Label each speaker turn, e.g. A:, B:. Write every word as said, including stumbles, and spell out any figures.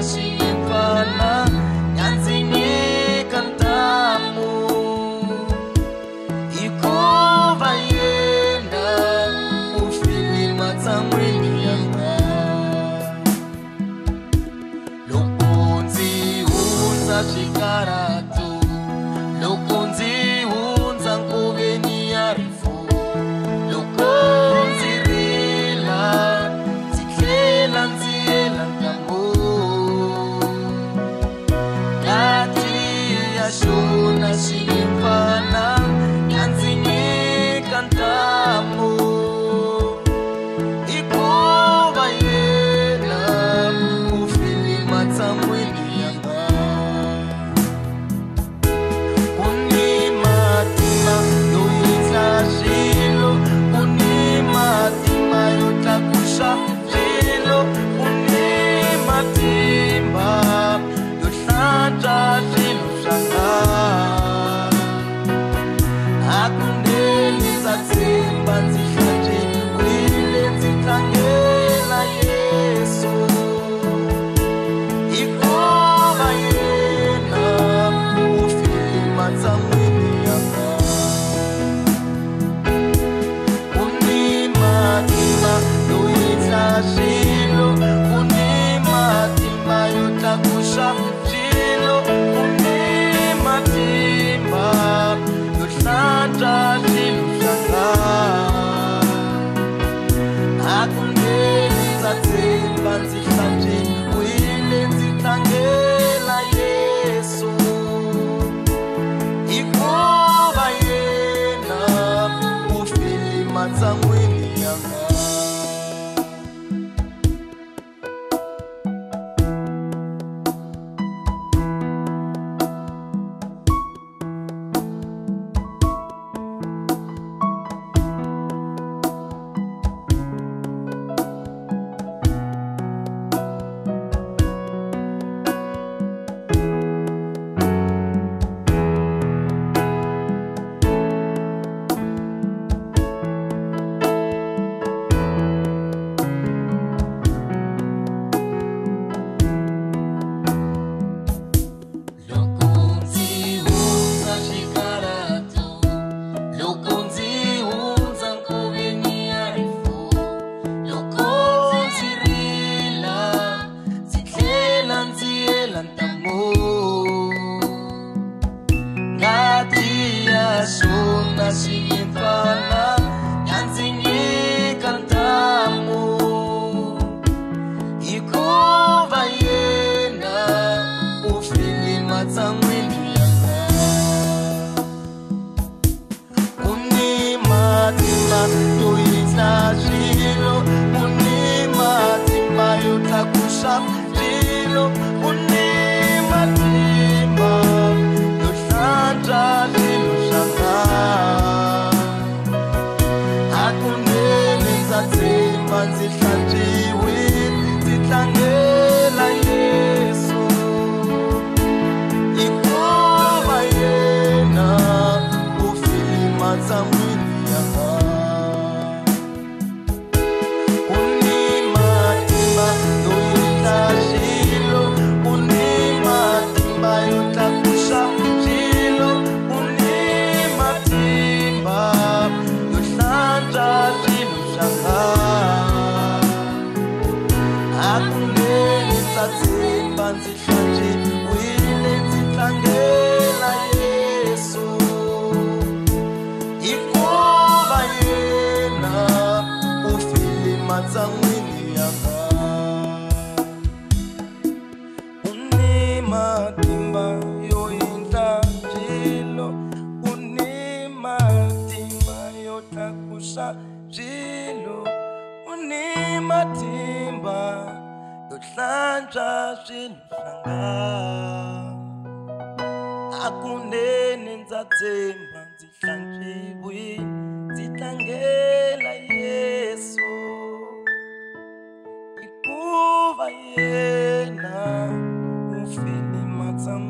A: shingefana nyanzinyika ntamu ikuva yenda ufilima tsamweni yanga lokunzi unza shikaratu lokunzi unza nkuveni yarifu lokunzi rila ziklela nziela ntamu kati ya shuna shingefana nyanzinyika ntamu ikuva yena ufilima tsamweni yanga unimatima yoyitla shilo unimatima yotlakusha shilo unimatimba yotlata shilo shanga akundeli zatsimba nzihlanje wile nzitlangela Yesu ikuva yena ufilima tsamweni yanga unimatima yoyitla shilo unimatima yotlakusha shilo unimatimba yotlata shilo shanga akundeli zatsimba nzihlanje wile nzitlangela Yesu ikuva yena ufilima tsamweni yanga lokunzi unza shikaratu lokunzi unza nkuveni yarifu lokunzi rila ziklela nziela ntamu ngati ya shona shingefana nyanzinyika ntamu ikuva yena ufilima tsamweni yanga unimatima yoyitla shilo unimatima yotlakusha shilo unimatimba yotlata shilo shanga akundeli zatsimba nzihlanjiwe nzitlangela Yesu ikuva yena ufilima tsamweni yanga unimatima yoyitla shilo unimatimba yotlakusha shilo unimatimba yotlata shilo shanga akundeli zatsimba nzihlanje wile nzitlangela Yesu ikuva yena ufilima tsamweni yanga unimatimba yoyitla shilo unimatimba yotlakusha shilo unimatimba yotlata shilo shanga akundeni nzatsimba nzihlanjiwe nzitlangela Yesu ikuva yena ufilima tsamweni